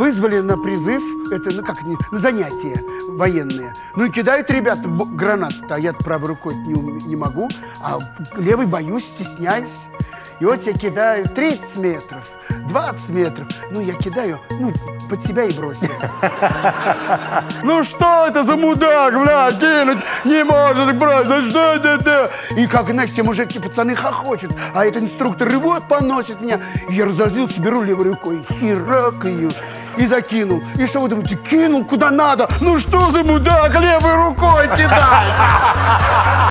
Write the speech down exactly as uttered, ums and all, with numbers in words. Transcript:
вызвали на призыв, это, ну как, не, на занятия военные. Ну и кидают ребята гранату-то, а я правой рукой не, не могу, а левой боюсь, стесняюсь. И вот я кидаю тридцать метров, двадцать метров. Ну, я кидаю, ну, под себя и бросил. Ну, что это за мудак, бля, кинуть не может бросить, что это? И как, знаешь, все мужики, пацаны хохочут, а этот инструктор рывок поносит меня. И я разозлился, беру левой рукой, херак ее и закинул. И что вы думаете, кинул куда надо? Ну, что за мудак левой рукой кидает?